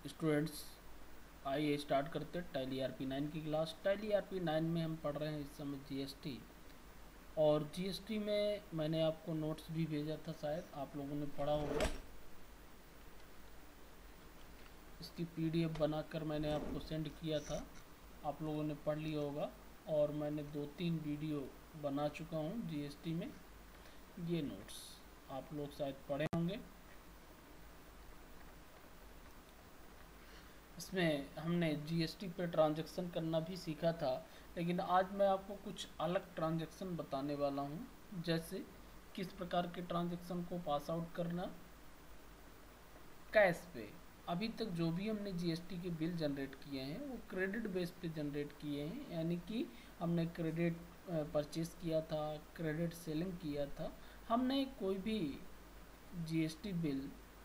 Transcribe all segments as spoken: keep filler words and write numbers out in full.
Students, आइए start करते हैं टैली आर पी नाइन की class. Tally R P nine में हम पढ़ रहे हैं इस समय जीएसटी, और जीएसटी में मैंने आपको नोट्स भी भेजा था, शायद आप लोगों ने पढ़ा होगा। इसकी पीडीएफ बनाकर मैंने आपको सेंड किया था, आप लोगों ने पढ़ लिया होगा। और मैंने दो तीन वीडियो बना चुका हूँ जीएसटी में। ये नोट्स आप लोग शायद पढ़े होंगे। इसमें हमने जीएसटी पे ट्रांजैक्शन करना भी सीखा था, लेकिन आज मैं आपको कुछ अलग ट्रांजैक्शन बताने वाला हूँ। जैसे किस प्रकार के ट्रांजैक्शन को पास आउट करना कैश पे। अभी तक जो भी हमने जीएसटी के बिल जनरेट किए हैं वो क्रेडिट बेस पे जनरेट किए हैं, यानी कि हमने क्रेडिट परचेज किया था, क्रेडिट सेलिंग किया था। हमने कोई भी जीएसटी बिल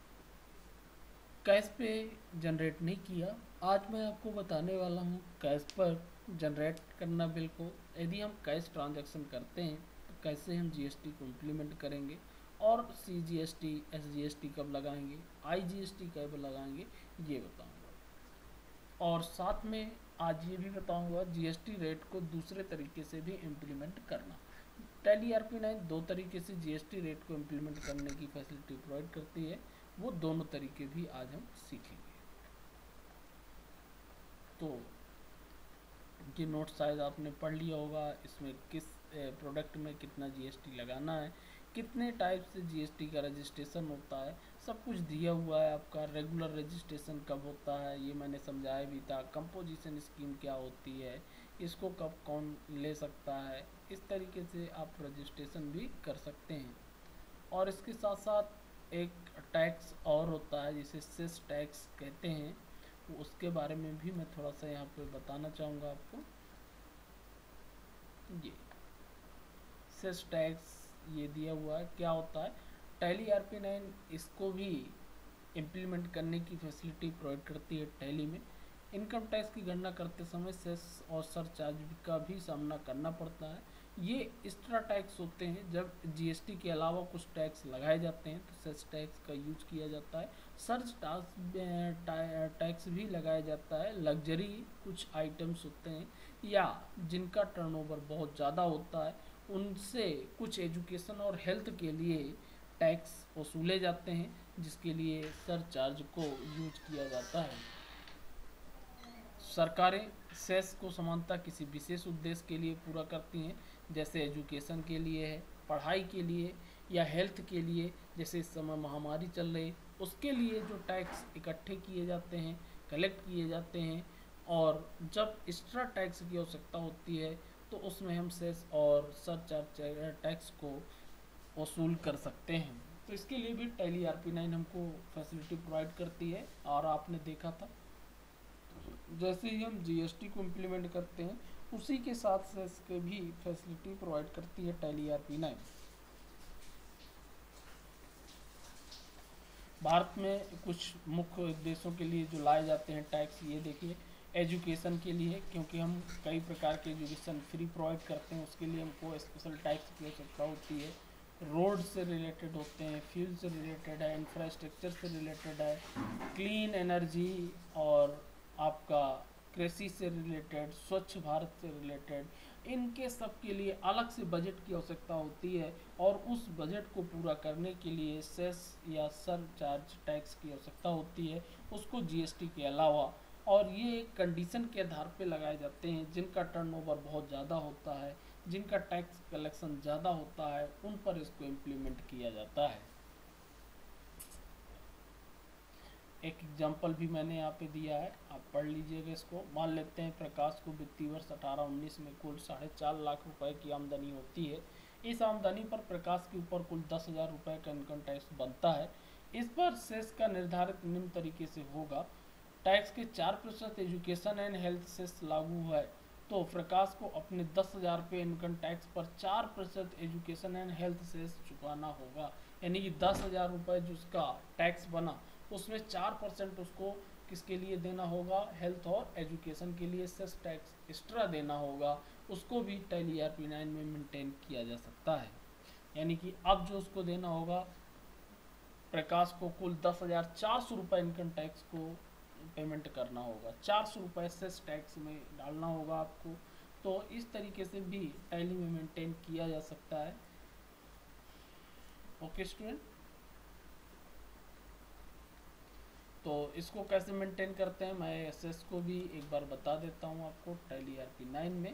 कैश पे जनरेट नहीं किया। आज मैं आपको बताने वाला हूँ कैश पर जनरेट करना बिल को। यदि हम कैश ट्रांजैक्शन करते हैं तो कैसे हम जीएसटी को इम्प्लीमेंट करेंगे, और C G S T S G S T कब लगाएंगे, आई जी एस टी कब लगाएंगे, ये बताऊंगा। और साथ में आज ये भी बताऊंगा जीएसटी रेट को दूसरे तरीके से भी इम्प्लीमेंट करना। टैली आर पी नाइन दो तरीके से जीएसटी रेट को इम्प्लीमेंट करने की फैसिलिटी प्रोवाइड करती है, वो दोनों तरीके भी आज हम सीखेंगे। तो ये नोट शायद आपने पढ़ लिया होगा। इसमें किस प्रोडक्ट में कितना जीएसटी लगाना है, कितने टाइप से जीएसटी का रजिस्ट्रेशन होता है, सब कुछ दिया हुआ है। आपका रेगुलर रजिस्ट्रेशन कब होता है ये मैंने समझाया भी था। कंपोजिशन स्कीम क्या होती है, इसको कब कौन ले सकता है, इस तरीके से आप रजिस्ट्रेशन भी कर सकते हैं। और इसके साथ साथ एक टैक्स और होता है जिसे सेस टैक्स कहते हैं, उसके बारे में भी मैं थोड़ा सा यहाँ पे बताना चाहूँगा आपको। ये सेस टैक्स ये दिया हुआ है, क्या होता है। टैली आर पी नाइन इसको भी इम्प्लीमेंट करने की फैसिलिटी प्रोवाइड करती है। टैली में इनकम टैक्स की गणना करते समय सेस और सरचार्ज का भी सामना करना पड़ता है। ये एक्स्ट्रा टैक्स होते हैं, जब जीएसटी के अलावा कुछ टैक्स लगाए जाते हैं तो सेस टैक्स का यूज किया जाता है। सर्च टैक्स भी लगाया जाता है। लग्जरी कुछ आइटम्स होते हैं या जिनका टर्नओवर बहुत ज़्यादा होता है, उनसे कुछ एजुकेशन और हेल्थ के लिए टैक्स वसूले जाते हैं, जिसके लिए सरचार्ज को यूज किया जाता है। सरकारें सेस को समानता किसी विशेष उद्देश्य के लिए पूरा करती हैं, जैसे एजुकेशन के लिए है, पढ़ाई के लिए, या हेल्थ के लिए। जैसे इस समय महामारी चल रही, उसके लिए जो टैक्स इकट्ठे किए जाते हैं, कलेक्ट किए जाते हैं, और जब एक्स्ट्रा टैक्स की आवश्यकता होती है तो उसमें हम सेस और सरचार्ज टैक्स को वसूल कर सकते हैं। तो इसके लिए भी टैली आर पी नाइन हमको फैसिलिटी प्रोवाइड करती है। और आपने देखा था जैसे ही हम जीएसटी को इम्प्लीमेंट करते हैं उसी के साथ से इसके भी फैसिलिटी प्रोवाइड करती है Tally R P nine. Bharat में कुछ मुख्य उद्देश्यों के लिए जो लाए जाते हैं टैक्स, ये देखिए। एजुकेशन के लिए, क्योंकि हम कई प्रकार के एजुकेशन फ्री प्रोवाइड करते हैं, उसके लिए हमको स्पेशल टैक्स की आवश्यकता होती है। रोड से रिलेटेड होते हैं, फ्यूल से रिलेटेड है, इंफ्रास्ट्रक्चर से रिलेटेड है, क्लीन एनर्जी, और आपका कृषि से रिलेटेड, स्वच्छ भारत से रिलेटेड, इनके सब के लिए अलग से बजट की आवश्यकता होती है। और उस बजट को पूरा करने के लिए सेस या सरचार्ज टैक्स की आवश्यकता होती है, उसको जीएसटी के अलावा। और ये कंडीशन के आधार पे लगाए जाते हैं, जिनका टर्नओवर बहुत ज़्यादा होता है, जिनका टैक्स कलेक्शन ज़्यादा होता है, उन पर इसको इम्प्लीमेंट किया जाता है। एक एग्जाम्पल भी मैंने यहाँ पे दिया है, आप पढ़ लीजिएगा इसको। मान लेते हैं प्रकाश को वित्तीय वर्ष अठारह उन्नीस में कुल साढ़े चार लाख रुपए की आमदनी होती है। इस आमदनी पर प्रकाश के ऊपर कुल दस हजार रुपये का इनकम टैक्स बनता है। इस पर सेस का निर्धारित निम्न तरीके से होगा। टैक्स के चार प्रतिशत एजुकेशन एंड हेल्थ सेस लागू है, तो प्रकाश को अपने दस हजार रुपये इनकम टैक्स पर चार प्रतिशत एजुकेशन एंड हेल्थ सेस चुकाना होगा। यानी कि दस हजार रुपये जो उसका टैक्स बना, उसमें चार परसेंट उसको किसके लिए देना होगा, हेल्थ और एजुकेशन के लिए सेस टैक्स एक्स्ट्रा देना होगा। उसको भी टैली आर पी नाइन में मेंटेन किया जा सकता है। यानी कि अब जो उसको देना होगा प्रकाश को, कुल दस हजार चार सौ रुपये इनकम टैक्स को पेमेंट करना होगा, चार सौ रुपये सेस टैक्स में डालना होगा आपको। तो इस तरीके से भी टैली में मेंटेन किया जा सकता है। ओके स्टूडेंट, तो इसको कैसे मेंटेन करते हैं मैं एसएस को भी एक बार बता देता हूँ आपको टैली ईआरपी नाइन में।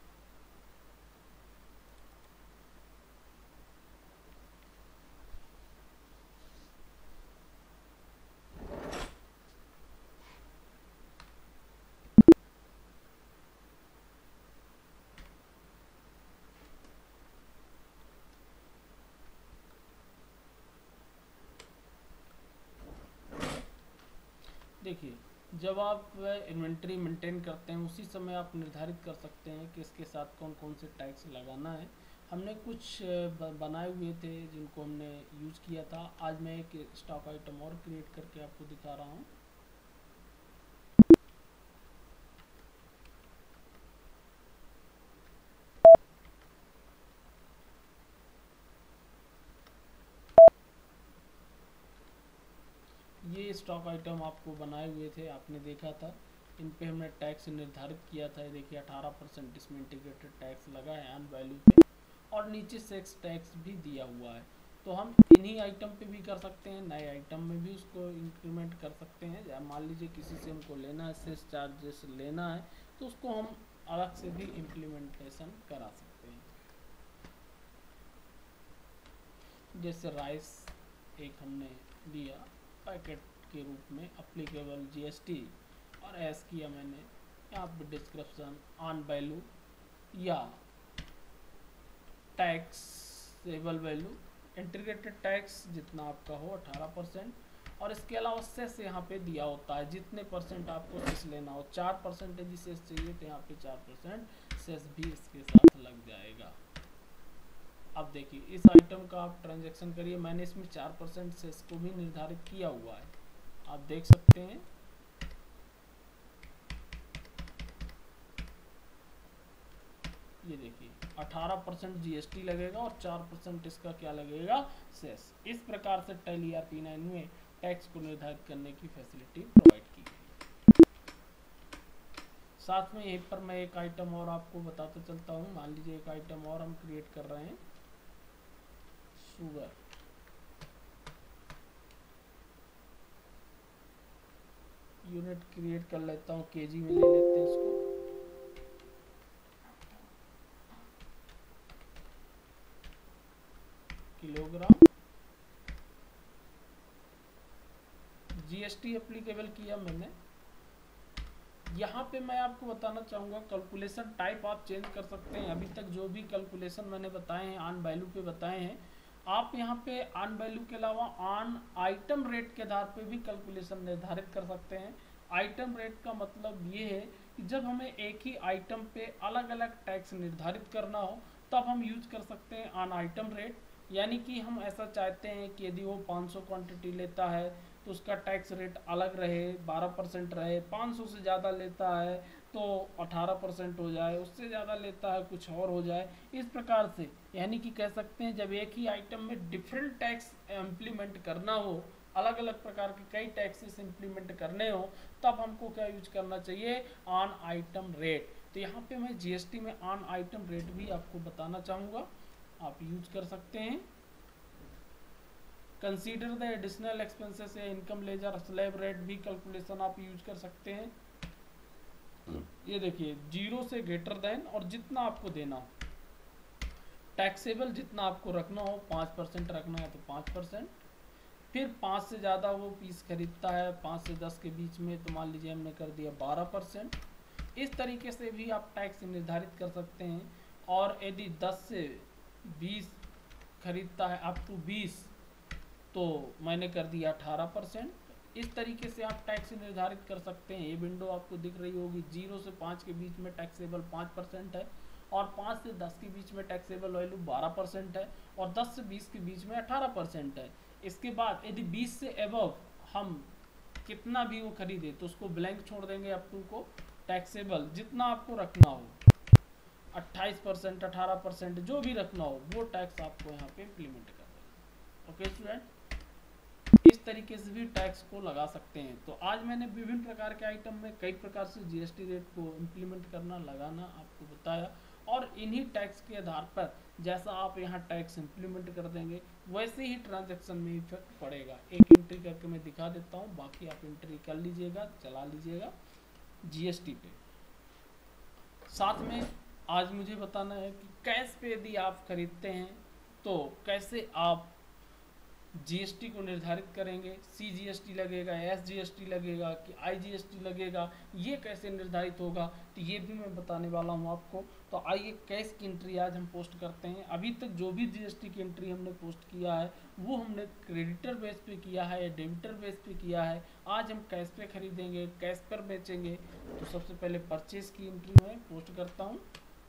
देखिए, जब आप इन्वेंट्री मेंटेन करते हैं उसी समय आप निर्धारित कर सकते हैं कि इसके साथ कौन कौन से टैक्स लगाना है। हमने कुछ बनाए हुए थे जिनको हमने यूज़ किया था। आज मैं एक स्टॉक आइटम और क्रिएट करके आपको दिखा रहा हूँ। ये स्टॉक आइटम आपको बनाए हुए थे, आपने देखा था। इन पे हमने टैक्स निर्धारित किया था। देखिए अठारह परसेंट इसमें इंटीग्रेटेड टैक्स लगा है ऑन वैल्यू पे, और नीचे सेक्स टैक्स भी दिया हुआ है। तो हम इन्हीं आइटम पे भी कर सकते हैं, नए आइटम में भी उसको इंक्रीमेंट कर सकते हैं। मान लीजिए किसी से हमको लेना है, सेस चार्जेस लेना है, तो उसको हम अलग से भी इम्प्लीमेंटेशन करा सकते हैं। जैसे राइस एक हमने लिया पैकेट के रूप में, अप्लीकेबल जीएसटी, और ऐस किया मैंने यहाँ पे डिस्क्रिप्शन ऑन वैल्यू या टैक्सेबल वैल्यू, इंटीग्रेटेड टैक्स जितना आपका हो अठारह परसेंट, और इसके अलावा सेस यहाँ पे दिया होता है जितने परसेंट आपको सेस लेना हो। चार परसेंट यदि सेस चाहिए तो यहाँ पे चार परसेंट सेस भी इसके साथ लग जाएगा। अब देखिए इस आइटम का आप ट्रांजैक्शन करिए, मैंने इसमें चार परसेंट सेस को भी निर्धारित किया हुआ है, आप देख सकते हैं। ये देखिए अठारह परसेंट जीएसटी लगेगा और चार परसेंट इसका क्या लगेगा, सेस। इस प्रकार से टैली ईआरपी नाइन में टैक्स को निर्धारित करने की फैसिलिटी प्रोवाइड की गई। साथ में यहीं पर मैं एक आइटम और आपको बताता चलता हूँ। मान लीजिए एक आइटम और हम क्रिएट कर रहे हैं, शुगर। यूनिट क्रिएट कर लेता हूँ, केजी में ले लेते हैं इसको। किलोग्राम, जीएसटी एप्लीकेबल किया मैंने। यहाँ पे मैं आपको बताना चाहूँगा कैलकुलेशन टाइप आप चेंज कर सकते हैं। अभी तक जो भी कैलकुलेशन मैंने बताए हैं ऑन वैल्यू पे बताए हैं, आप यहाँ पे ऑन वैल्यू के अलावा ऑन आइटम रेट के आधार पे भी कैलकुलेशन निर्धारित कर सकते हैं। आइटम रेट का मतलब ये है कि जब हमें एक ही आइटम पे अलग अलग टैक्स निर्धारित करना हो तब हम यूज कर सकते हैं ऑन आइटम रेट। यानी कि हम ऐसा चाहते हैं कि यदि वो पाँच सौ क्वांटिटी लेता है तो उसका टैक्स रेट अलग रहे, बारह परसेंट रहे। पाँच सौ से ज़्यादा लेता है तो अठारह परसेंट हो जाए, उससे ज़्यादा लेता है कुछ और हो जाए। इस प्रकार से यानी कि कह सकते हैं जब एक ही आइटम में डिफरेंट टैक्स इम्प्लीमेंट करना हो, अलग अलग प्रकार के कई टैक्सेस इम्प्लीमेंट करने हो, तब हमको क्या यूज करना चाहिए, ऑन आइटम रेट। तो यहाँ पे मैं जीएसटी में ऑन आइटम रेट भी आपको बताना चाहूँगा, आप यूज कर सकते हैं। कंसीडर द एडिशनल एक्सपेंसेस या इनकम लेजर स्लैब रेट भी कैलकुलेशन आप यूज कर सकते हैं। ये देखिए जीरो से ग्रेटर देन और जितना आपको देना हो, टैक्सेबल जितना आपको रखना हो, पाँच परसेंट रखना है तो पाँच परसेंट, फिर पाँच से ज़्यादा वो पीस खरीदता है, पाँच से दस के बीच में तो मान लीजिए हमने कर दिया बारह परसेंट। इस तरीके से भी आप टैक्स निर्धारित कर सकते हैं। और यदि दस से बीस खरीदता है अप टू बीस तो मैंने कर दिया अठारह परसेंट। इस तरीके से आप टैक्स निर्धारित कर सकते हैं। ये विंडो आपको दिख रही होगी, जीरो से पाँच के बीच में टैक्सेबल पाँच परसेंट है, और पाँच से दस के बीच में टैक्सेबल वैल्यू बारह परसेंट है, और दस से बीस के बीच में अठारह परसेंट है। इसके बाद यदि बीस से एबव हम कितना भी वो खरीदे तो उसको ब्लैंक छोड़ देंगे अप टू को। टैक्सेबल जितना आपको रखना हो, अट्ठाईस परसेंट, अठारह परसेंट जो भी रखना हो वो टैक्स आपको यहाँ पे इम्प्लीमेंट कर देंगे। ओके स्टूडेंट, इस तरीके से भी टैक्स को लगा सकते हैं। तो आज मैंने विभिन्न प्रकार के आइटम में कई प्रकार से जीएसटी रेट को इम्प्लीमेंट करना, लगाना आपको बताया, और इन्हीं टैक्स के आधार पर जैसा आप यहाँ टैक्स इम्प्लीमेंट कर देंगे वैसे ही ट्रांजैक्शन में इफेक्ट पड़ेगा। एक एंट्री करके मैं दिखा देता हूँ, बाकी आप एंट्री कर लीजिएगा, चला लीजिएगा जीएसटी पे। साथ में आज मुझे बताना है कि कैश पे यदि आप खरीदते हैं तो कैसे आप जीएसटी को निर्धारित करेंगे, सीजीएसटी लगेगा, एसजीएसटी लगेगा कि आईजीएसटी लगेगा, ये कैसे निर्धारित होगा, तो ये भी मैं बताने वाला हूँ आपको। तो आइए कैश की एंट्री आज हम पोस्ट करते हैं। अभी तक जो भी जीएसटी की एंट्री हमने पोस्ट किया है वो हमने क्रेडिटर बेस पे किया है या डेबिटर बेस पे किया है। आज हम कैश पे खरीदेंगे, कैश पर बेचेंगे। तो सबसे पहले परचेज की एंट्री मैं पोस्ट करता हूँ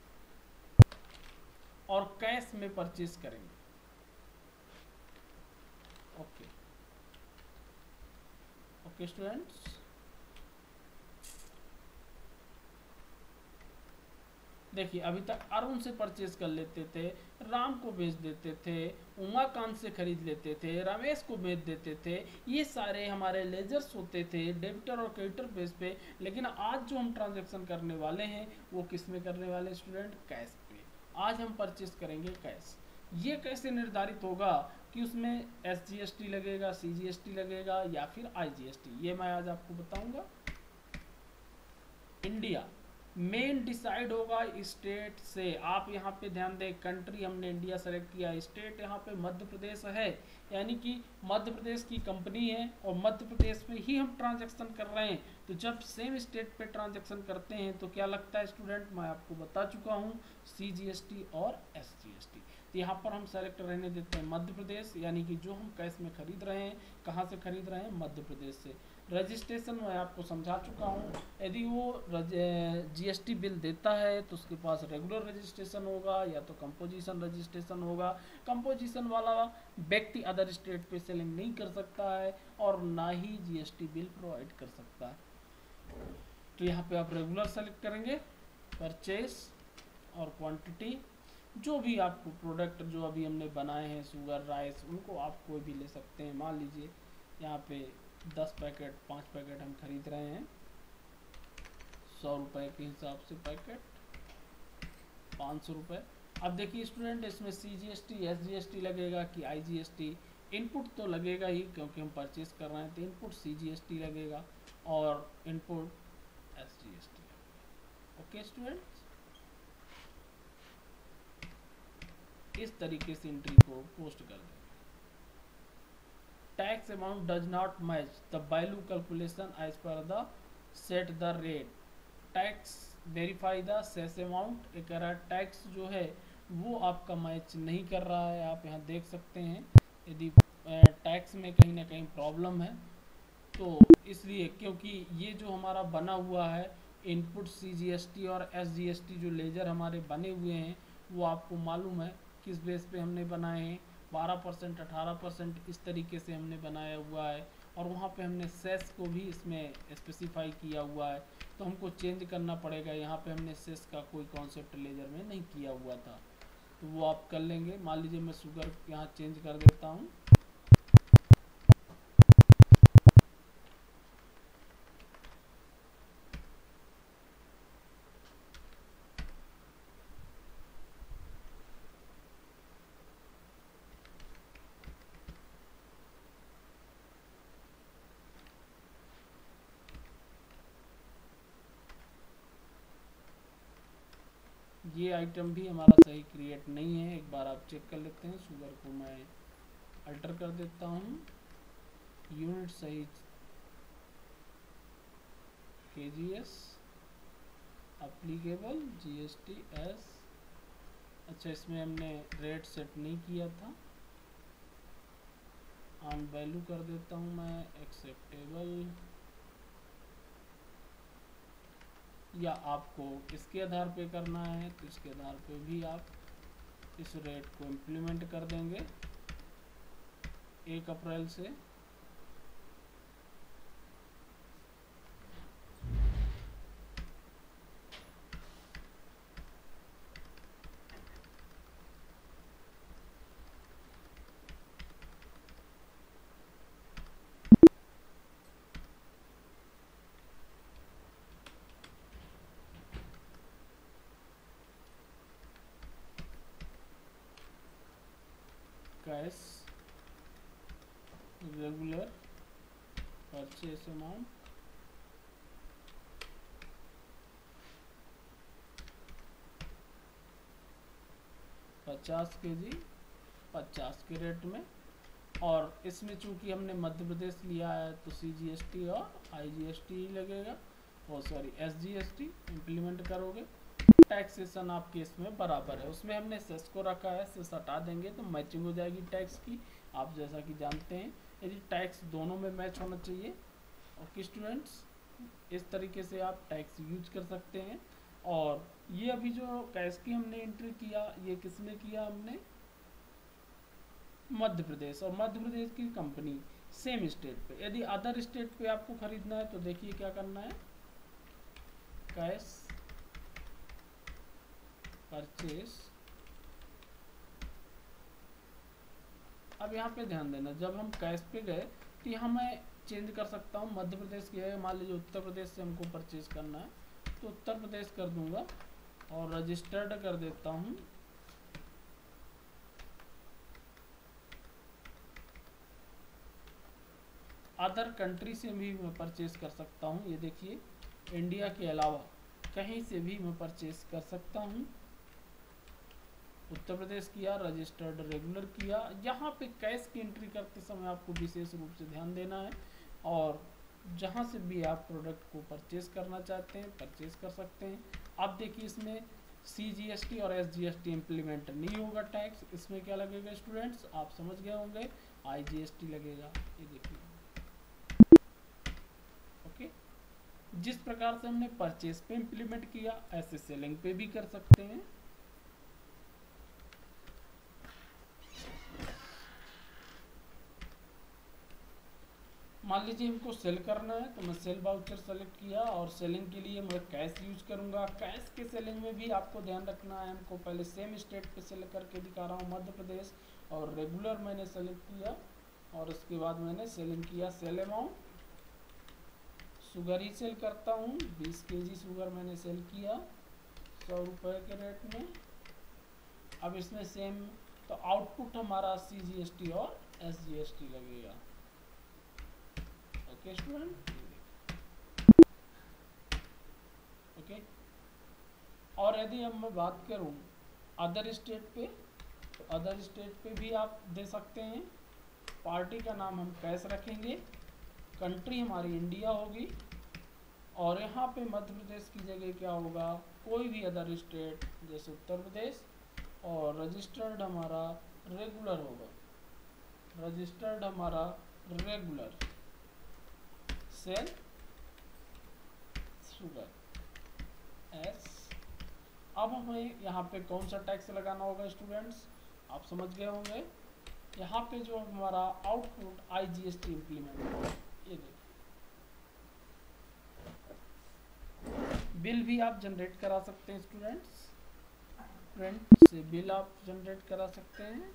और कैश में परचेज करेंगे। ओके ओके स्टूडेंट्स, देखिए अभी तक अरुण से परचेज कर लेते थे, राम को बेच देते थे, उमाकांत से खरीद लेते थे, रमेश को बेच देते थे। ये सारे हमारे लेजर्स होते थे डेबिटर और क्रेडिटर बेस पे। लेकिन आज जो हम ट्रांजैक्शन करने वाले हैं वो किस में करने वाले स्टूडेंट? कैश पे। आज हम परचेज करेंगे कैश। ये कैसे निर्धारित होगा कि उसमें एस जी एस टी लगेगा, सी जी एस टी लगेगा या फिर आई जी एस टी, ये मैं आज आपको बताऊंगा। इंडिया मेन डिसाइड होगा स्टेट से। आप यहाँ पे ध्यान दें, कंट्री हमने इंडिया सेलेक्ट किया, स्टेट यहाँ पे मध्य प्रदेश है, यानी कि मध्य प्रदेश की कंपनी है और मध्य प्रदेश में ही हम ट्रांजैक्शन कर रहे हैं। तो जब सेम स्टेट पे ट्रांजैक्शन करते हैं तो क्या लगता है स्टूडेंट? मैं आपको बता चुका हूँ, सी जी एस टी और एस जी एस टी। तो यहाँ पर हम सेलेक्ट रहने देते हैं मध्य प्रदेश, यानी कि जो हम कैश में खरीद रहे हैं कहाँ से खरीद रहे हैं? मध्य प्रदेश से। रजिस्ट्रेशन मैं आपको समझा चुका हूँ, यदि वो जीएसटी बिल देता है तो उसके पास रेगुलर रजिस्ट्रेशन होगा या तो कंपोजिशन रजिस्ट्रेशन होगा। कंपोजिशन वाला व्यक्ति अदर स्टेट पे सेलिंग नहीं कर सकता है और ना ही जीएसटी बिल प्रोवाइड कर सकता है। तो यहाँ पे आप रेगुलर सेलेक्ट करेंगे, परचेज और क्वांटिटी, जो भी आपको प्रोडक्ट जो अभी हमने बनाए हैं, शुगर, राइस, उनको आप कोई भी ले सकते हैं। मान लीजिए यहाँ पे दस पैकेट, पाँच पैकेट हम खरीद रहे हैं, सौ रुपये के हिसाब से पैकेट, पाँच सौ रुपये। अब देखिए स्टूडेंट, इसमें C G S T, S G S T लगेगा कि I G S T? Input तो लगेगा ही क्योंकि हम परचेज कर रहे हैं, तो input C G S T लगेगा और input S G S T लगेगा। ओके स्टूडेंट्स, इस तरीके से एंट्री को पोस्ट कर दें। Tax amount does not match the value calculation as per the set the rate. Tax verify the cess amount. एक टैक्स जो है वो आपका मैच नहीं कर रहा है। आप यहाँ देख सकते हैं, यदि टैक्स में कहीं ना कहीं प्रॉब्लम है तो इसलिए, क्योंकि ये जो हमारा बना हुआ है input C G S T और एस जी एस टी जो लेजर हमारे बने हुए हैं वो आपको मालूम है किस बेस पे हमने बनाए हैं। बारह परसेंट, अठारह परसेंट इस तरीके से हमने बनाया हुआ है और वहाँ पे हमने सेस को भी इसमें स्पेसिफाई किया हुआ है। तो हमको चेंज करना पड़ेगा। यहाँ पे हमने सेस का कोई कॉन्सेप्ट लेजर में नहीं किया हुआ था, तो वो आप कर लेंगे। मान लीजिए मैं शुगर यहाँ चेंज कर देता हूँ। ये आइटम भी हमारा सही क्रिएट नहीं है, एक बार आप चेक कर लेते हैं। शुगर को मैं अल्टर कर देता हूँ, यूनिट सही के G S, applicable G S T S. अच्छा, इसमें हमने रेट सेट नहीं किया था, ऑन वैल्यू कर देता हूँ मैं, एक्सेप्टेबल। या आपको इसके आधार पे करना है तो इसके आधार पे भी आप इस रेट को इम्प्लीमेंट कर देंगे एक अप्रैल से। कैश रेगुलर परचेस अमाउंट पचास के जी पचास के रेट में। और इसमें चूंकि हमने मध्य प्रदेश लिया है तो सी जी एस टी और आई जी एस टी लगेगा, और sorry S G S T implement करोगे। टैक्सेशन आपके इसमें बराबर है, उसमें हमने सेस को रखा है, सेस हटा देंगे तो मैचिंग हो जाएगी टैक्स की। आप जैसा कि जानते हैं यदि टैक्स दोनों में मैच होना चाहिए। ओके स्टूडेंट्स, इस तरीके से आप टैक्स यूज कर सकते हैं। और ये अभी जो कैश की हमने एंट्री किया, ये किसने किया, हमने मध्य प्रदेश, और मध्य प्रदेश की कंपनी सेम स्टेट पे। यदि अदर स्टेट पे आपको खरीदना है तो देखिए क्या करना है, कैश परचेस। अब यहाँ पे ध्यान देना, जब हम कैश पे गए तो यहाँ मैं चेंज कर सकता हूँ। मध्य प्रदेश की है, मान लीजिए उत्तर प्रदेश से हमको परचेज करना है तो उत्तर प्रदेश कर दूंगा और रजिस्टर्ड कर देता हूँ। अदर कंट्री से भी मैं परचेज कर सकता हूँ, ये देखिए इंडिया के अलावा कहीं से भी मैं परचेज कर सकता हूँ। उत्तर प्रदेश किया, रजिस्टर्ड रेगुलर किया। यहाँ पे कैश की एंट्री करते समय आपको विशेष रूप से ध्यान देना है, और जहाँ से भी आप प्रोडक्ट को परचेज करना चाहते हैं परचेज कर सकते हैं। अब देखिए इसमें सी जी एस टी और S G S T implement नहीं होगा टैक्स। इसमें क्या लगेगा स्टूडेंट्स, आप समझ गए होंगे, आई जी एस टी लगेगा। ये देखिए, ओके। जिस प्रकार से हमने परचेज पे इम्प्लीमेंट किया, ऐसे सेलिंग पे भी कर सकते हैं। मान लीजिए हमको सेल करना है तो मैं सेल वाउचर सेलेक्ट किया, और सेलिंग के लिए मैं कैश यूज करूंगा। कैश के सेलिंग में भी आपको ध्यान रखना है, हमको पहले सेम स्टेट पे सेलेक्ट करके दिखा रहा हूँ मध्य प्रदेश, और रेगुलर मैंने सेलेक्ट किया, और उसके बाद मैंने सेलिंग किया। सेल अमाउंट शुगर ही सेल करता हूँ, बीस के जी शुगर मैंने सेल किया सौ रुपये के रेट में। अब इसमें सेम, तो आउटपुट हमारा सी जी एस टी और एस जी एस टी लगेगा। Okay student, okay. और यदि अब मैं बात करूं अदर स्टेट पे, तो अदर स्टेट पे भी आप दे सकते हैं। पार्टी का नाम हम कैश रखेंगे, कंट्री हमारी इंडिया होगी, और यहाँ पे मध्य प्रदेश की जगह क्या होगा, कोई भी अदर स्टेट जैसे उत्तर प्रदेश, और रजिस्टर्ड हमारा रेगुलर होगा, रजिस्टर्ड हमारा रेगुलर सेल शुगर एस। अब हमें यहाँ पे कौन सा टैक्स लगाना होगा स्टूडेंट्स, आप समझ गए होंगे। यहाँ पे जो हमारा output I G S T implement होगा, ये देखिए। बिल भी आप जनरेट करा सकते हैं स्टूडेंट्स, प्रिंट से बिल आप जनरेट करा सकते हैं।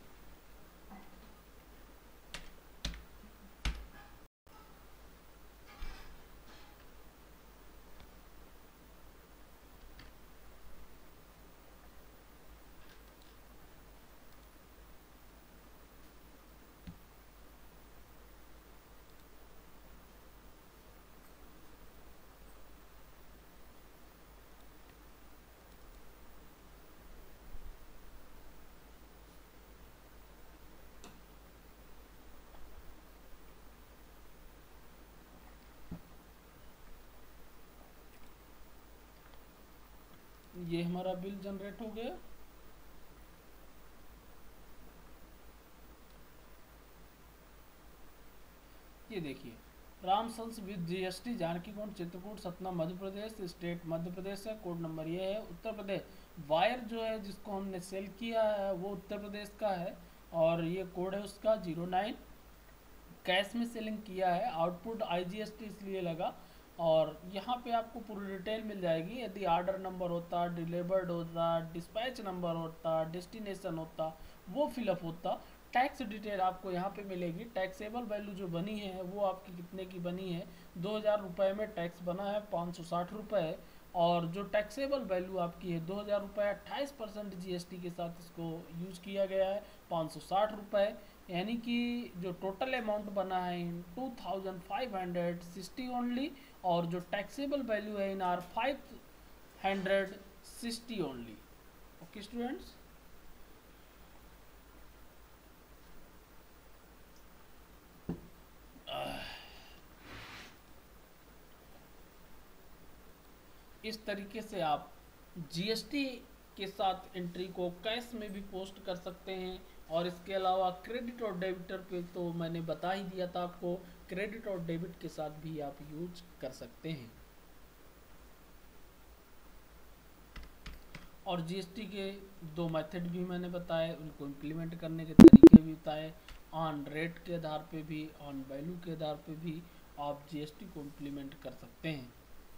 ये हमारा बिल जनरेट हो गया। ये देखिए, Ram sons with GST Jankigund Chitrakoot Satna Madhya Pradesh, state Madhya Pradesh है, कोड नंबर ये है उत्तर प्रदेश। वायर जो है जिसको हमने सेल किया है वो उत्तर प्रदेश का है, और ये कोड है उसका जीरो नाइन। कैश में सेलिंग किया है, आउटपुट आईजीएसटी इसलिए लगा, और यहाँ पे आपको पूरी डिटेल मिल जाएगी। यदि ऑर्डर नंबर होता, डिलीवर्ड होता, डिस्पैच नंबर होता, डेस्टिनेशन होता, वो फिलअप होता। टैक्स डिटेल आपको यहाँ पे मिलेगी। टैक्सेबल वैल्यू जो बनी है वो आपकी कितने की बनी है, दो हज़ार रुपये में टैक्स बना है पाँच सौ साठ रुपये, और जो टैक्सेबल वैल्यू आपकी है दो हज़ार रुपये, अट्ठाईस परसेंट जीएसटी के साथ इसको यूज किया गया है पाँच सौ साठ रुपये। यानी कि जो टोटल अमाउंट बना है in two thousand five hundred sixty only, और जो टैक्सेबल वैल्यू है in R five hundred sixty only. Okay students, इस तरीके से आप जीएसटी के साथ एंट्री को कैश में भी पोस्ट कर सकते हैं। और इसके अलावा क्रेडिट और डेबिटर पे तो मैंने बता ही दिया था आपको, क्रेडिट और डेबिट के साथ भी आप यूज कर सकते हैं। और जीएसटी के दो मेथड भी मैंने बताए, उनको इम्प्लीमेंट करने के तरीके भी बताए। ऑन रेट के आधार पे भी, ऑन वैल्यू के आधार पे भी आप जीएसटी को इम्प्लीमेंट कर सकते हैं।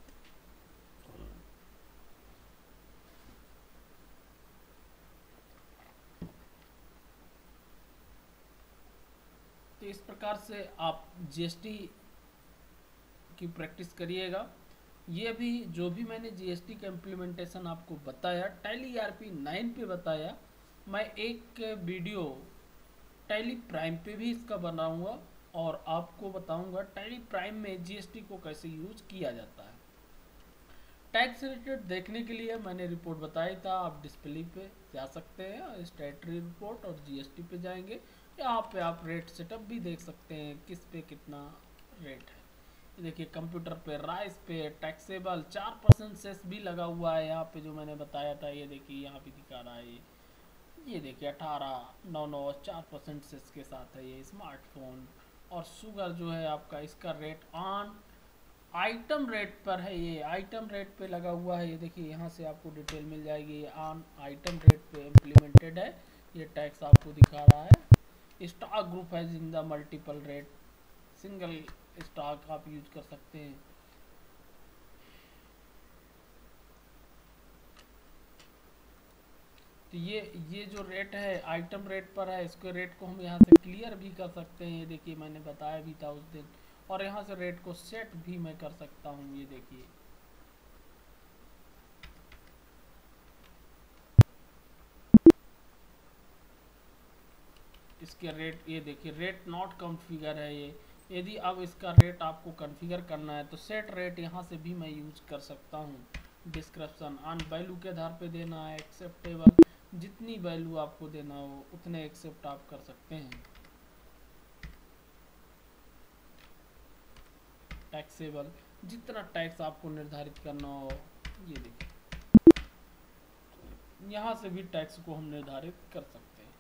तो इस प्रकार से आप जीएसटी की प्रैक्टिस करिएगा। ये भी जो भी मैंने जीएसटी का इम्प्लीमेंटेशन आपको बताया, टैली ईआरपी नाइन पे बताया, मैं एक वीडियो टैली प्राइम पे भी इसका बनाऊंगा और आपको बताऊंगा टैली प्राइम में जीएसटी को कैसे यूज किया जाता है। टैक्स रिलेटेड देखने के लिए मैंने रिपोर्ट बताया था, आप डिस्प्ले पे जा सकते हैं, स्टैट्यूटरी रिपोर्ट और जीएसटी पे जाएंगे। यहाँ पे आप रेट सेटअप भी देख सकते हैं, किस पे कितना रेट है। देखिए कंप्यूटर पे राइस पे टैक्सेबल चार परसेंट सेस भी लगा हुआ है यहाँ पे, जो मैंने बताया था। ये देखिए यहाँ पे दिखा रहा है, ये ये देखिए अठारह नौ नौ चार परसेंट सेस के साथ है ये स्मार्टफोन। और शुगर जो है आपका, इसका रेट ऑन आइटम रेट पर है, ये आइटम रेट पे लगा हुआ है। ये देखिए यहाँ से आपको डिटेल मिल जाएगी, ये ऑन आइटम रेट पे इम्प्लीमेंटेड है, ये टैक्स आपको दिखा रहा है। स्टॉक ग्रुप है in the multiple rate, single stock आप यूज कर सकते हैं। तो ये ये जो रेट है आइटम रेट पर है, इसके रेट को हम यहाँ से क्लियर भी कर सकते हैं। ये देखिए मैंने बताया भी था उस दिन। और यहाँ से रेट को सेट भी मैं कर सकता हूँ, ये देखिए। इसके रेट ये देखिए, रेट नॉट कॉन्फ़िगर है ये। यदि अब इसका रेट आपको कॉन्फ़िगर करना है तो सेट रेट यहाँ से भी मैं यूज कर सकता हूँ। डिस्क्रिप्शन ऑन वैल्यू के आधार पे देना है, एक्सेप्टेबल, जितनी वैल्यू आपको देना हो उतने एक्सेप्ट आप कर सकते हैं। टैक्सेबल, जितना टैक्स आपको निर्धारित करना हो, ये देखिए यहाँ से भी टैक्स को हम निर्धारित कर सकते हैं।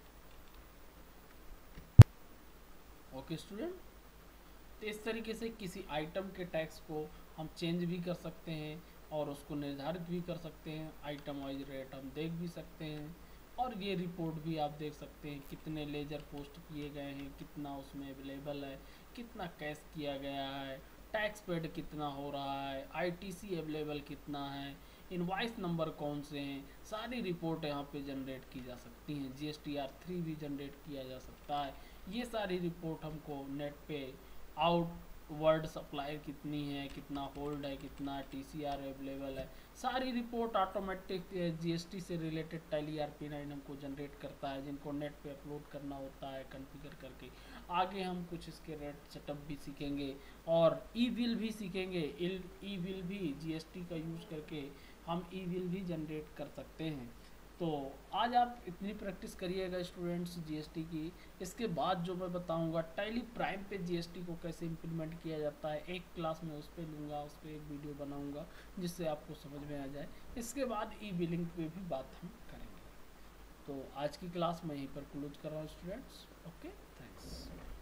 ओके स्टूडेंट, तो इस तरीके से किसी आइटम के टैक्स को हम चेंज भी कर सकते हैं और उसको निर्धारित भी कर सकते हैं। आइटम वाइज रेट हम देख भी सकते हैं। और ये रिपोर्ट भी आप देख सकते हैं, कितने लेजर पोस्ट किए गए हैं, कितना उसमें अवेलेबल है, कितना कैश किया गया है, टैक्स पेड कितना हो रहा है, आईटीसी अवेलेबल कितना है, इनवॉइस नंबर कौन से हैं, सारी रिपोर्ट यहाँ पे जनरेट की जा सकती हैं। जीएसटीआर थ्री भी जनरेट किया जा सकता है। ये सारी रिपोर्ट हमको नेट पे आउट वर्ड सप्लाई कितनी है, कितना होल्ड है, कितना टीसीआर अवेलेबल है, सारी रिपोर्ट ऑटोमेटिक जीएसटी से रिलेटेड टैली आरपी नाइन हमको जनरेट करता है, जिनको नेट पे अपलोड करना होता है कॉन्फ़िगर करके। आगे हम कुछ इसके रेट सेटअप भी सीखेंगे और ई बिल भी सीखेंगे। ई बिल भी जीएसटी का यूज़ करके हम ई बिल भी जनरेट कर सकते हैं। तो आज आप इतनी प्रैक्टिस करिएगा स्टूडेंट्स जीएसटी की। इसके बाद जो मैं बताऊंगा टैली प्राइम पे जीएसटी को कैसे इम्प्लीमेंट किया जाता है, एक क्लास में उस पर लूँगा, उस पर एक वीडियो बनाऊंगा जिससे आपको समझ में आ जाए। इसके बाद ई बिलिंग पे भी बात हम करेंगे। तो आज की क्लास मैं यहीं पर क्लोज कर रहा हूँ स्टूडेंट्स। Okay, thanks.